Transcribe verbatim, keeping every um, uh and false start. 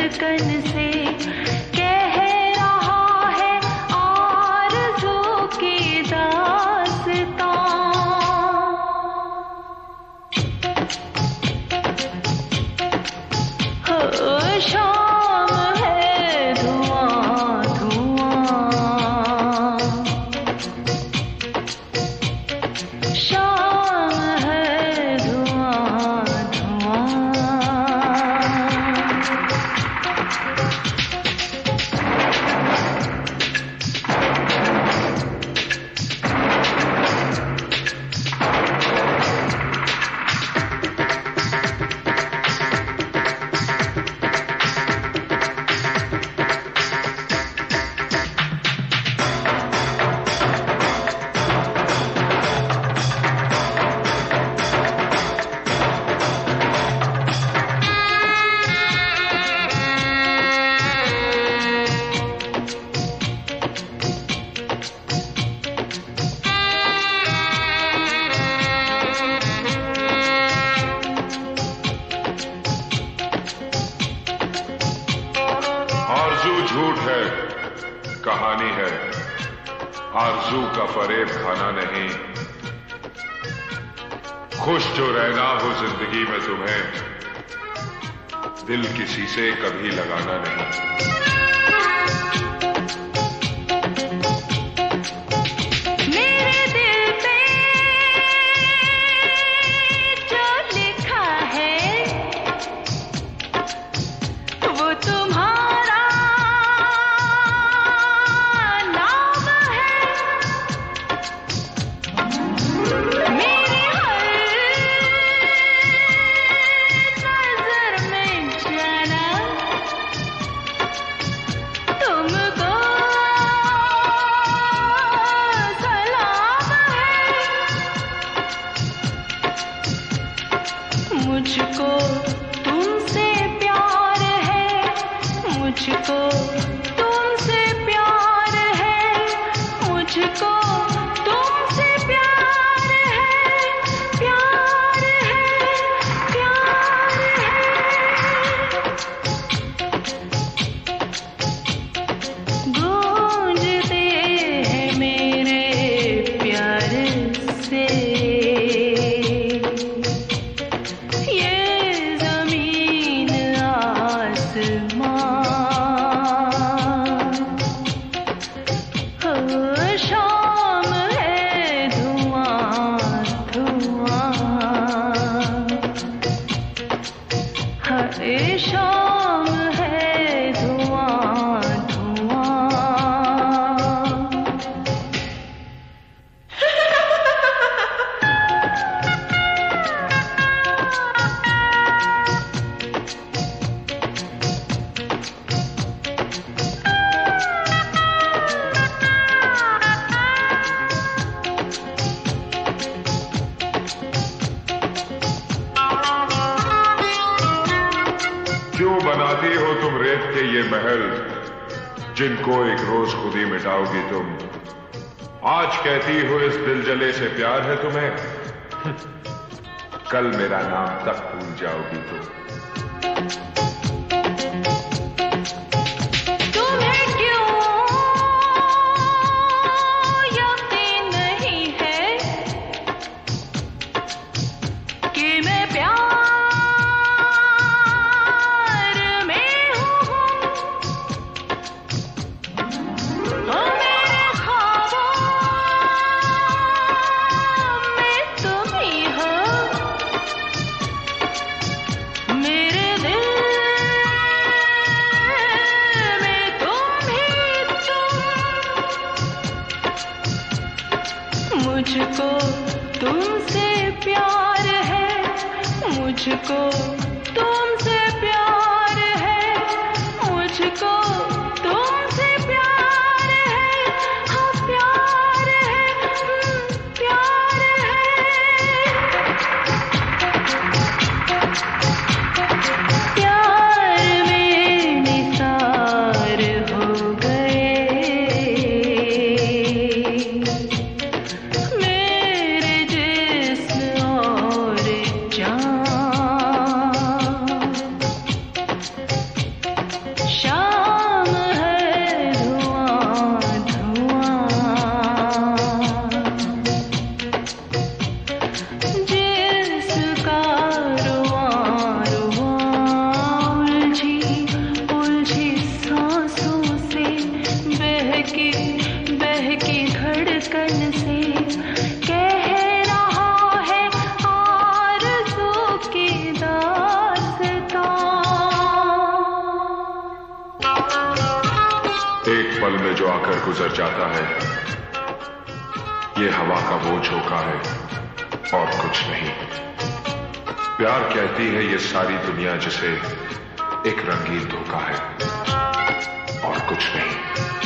धड़कन से कह रहा है आरज़ू की दास्तां। हो शाम है धुआं धुआं, शाम है धुआं धुआं। आरज़ू झूठ है, कहानी है, आरज़ू का फरेब खाना नहीं। खुश जो रहना हो जिंदगी में तुम्हें, दिल किसी से कभी लगाना नहीं। मुझको तुमसे प्यार है, मुझको तुमसे प्यार है, मुझको तुमसे प्यार है, प्यार है, प्यार है। गूंजते हैं मेरे प्यार से शाम है धुआं धुआं, हरे शाम है धुआं धुआं। क्यों बनाती हो तुम रेत के ये महल, जिनको एक रोज खुद ही मिटाओगी तुम। आज कहती हो इस दिल जले से प्यार है तुम्हें, कल मेरा नाम तक भूल जाओगी तुम। मुझको तुमसे प्यार है, मुझको तुमसे प्यार है, मुझको तुमसे प्यार है, हाँ प्यार है, प्यार है। प्यार में निसार हो गए मेरे जिस्म और जान। पल में जो आकर गुजर जाता है, ये हवा का वो झोंका है और कुछ नहीं। प्यार कहती है ये सारी दुनिया जिसे एक रंगीन धोखा है और कुछ नहीं।